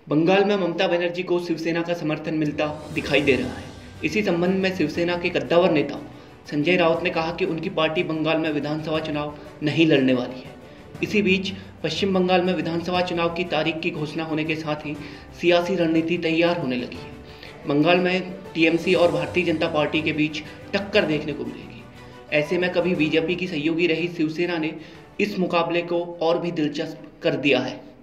बंगाल में ममता बनर्जी को शिवसेना का समर्थन मिलता दिखाई दे रहा है। इसी संबंध में शिवसेना के कद्दावर नेता संजय राउत ने कहा कि उनकी पार्टी बंगाल में विधानसभा चुनाव नहीं लड़ने वाली है। इसी बीच पश्चिम बंगाल में विधानसभा चुनाव की तारीख की घोषणा होने के साथ ही सियासी रणनीति तैयार होने लगी है। बंगाल में टीएमसी और भारतीय जनता पार्टी के बीच टक्कर देखने को मिलेगी। ऐसे में कभी बीजेपी की सहयोगी रही शिवसेना ने इस मुकाबले को और भी दिलचस्प कर दिया है।